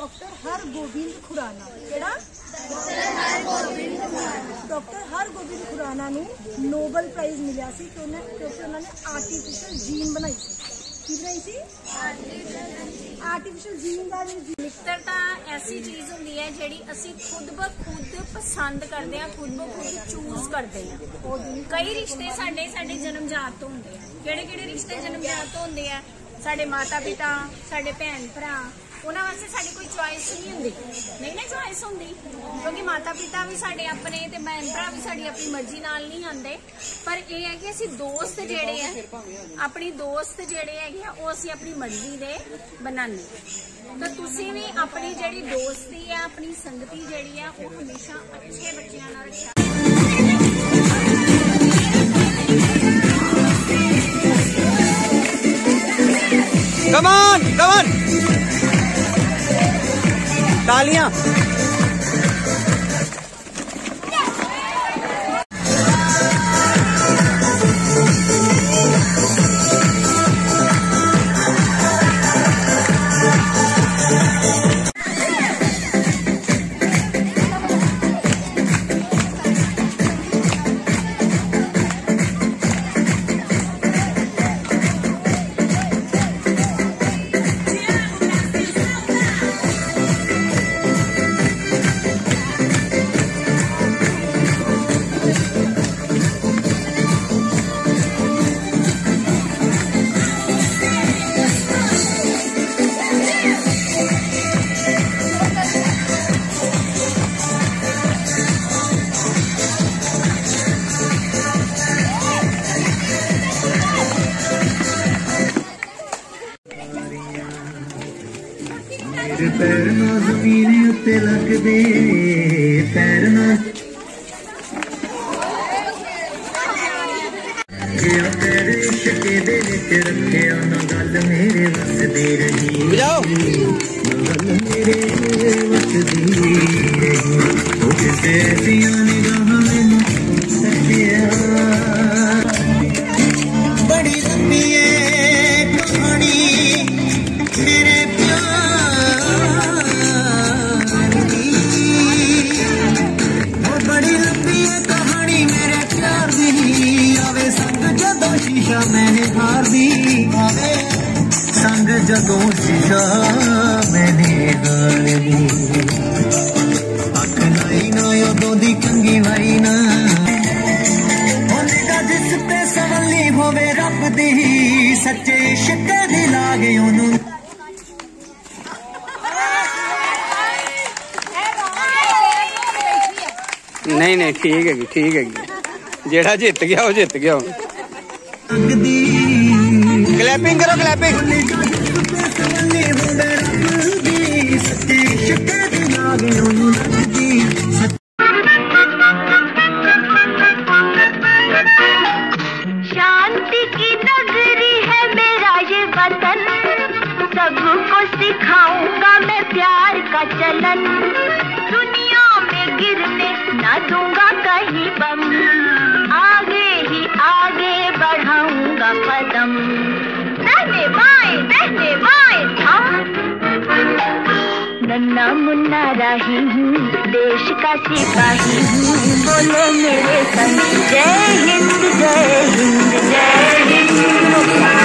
Doctor Hargobind Khurana. केड़ा? Doctor Hargobind Khurana नूं Nobel prize मिलिया सी क्योंकि उन्होंने आर्टिफिशियल जीन बनाई सी। की बनाई सी? आर्टिफिशियल जीन का मित्रता ऐसी चीज होंदी है जिहड़ी असीं खुद ब खुद पसंद करते हैं, खुद ब खुद चूज करते हैं। कई रिश्ते साडे जन्मजात तो होंदे हैं। किहड़े रिश्ते जन्मजात तो होंदे हैं? साडे माता पिता, साडे भैन भरा, उन्हां वास्ते साडी कोई चॉइस नहीं हुंदी, नहीं ना चॉइस हुंदी, क्योंकि माता पिता भी साडे अपने ते भैन भरा भी साडी अपनी मर्जी नाल नहीं आंदे। पर यह है कि असीं दोस्त जिहड़े है, अपनी दोस्त जिहड़े हैगे वो असीं अपनी मर्जी दे बनाने। तो तुसीं भी अपनी जिहड़ी दोस्ती है, अपनी संगति जिहड़ी है वो हमेशा अच्छे बच्चियां नाल रखा। Come on, come on! तालियां। पैर ना जमीन उत्ते लगदे, पैर ना पैर इश्के दे विच रखिया ना गल मेरे वसदी रही, ना गल मेरे वसदी रही। कुछ ऐसियां निगाहां मैनूं सच्चिया बड़ी लंबी है कहानी मेरे मैंने हार दी आवे संग जदों शीशा मैंने हार दी। अख लाई ना उदों दी कंगी लाई ना होने का जिस ते सवली होवे रब दी सच्चे इश्क दी लागे ओनू। नहीं ठीक है, ठीक है। जेड़ा जित गया वो जित गया। क्लैपिंग करो, क्लैपिंग। शांति की नगरी है मेरा ये वतन, सबको सिखाऊंगा मैं प्यार का चलन। दुनिया में गिरने ना दूंगा कहीं बम, आगे ही आगे बढ़ाऊंगा कदम। रहने बाएं हम नन्ना मुन्ना राही हूँ, देश का सिपाही हूँ, बोलो मेरे संग जय हिंद जय हिंद जय हिंद।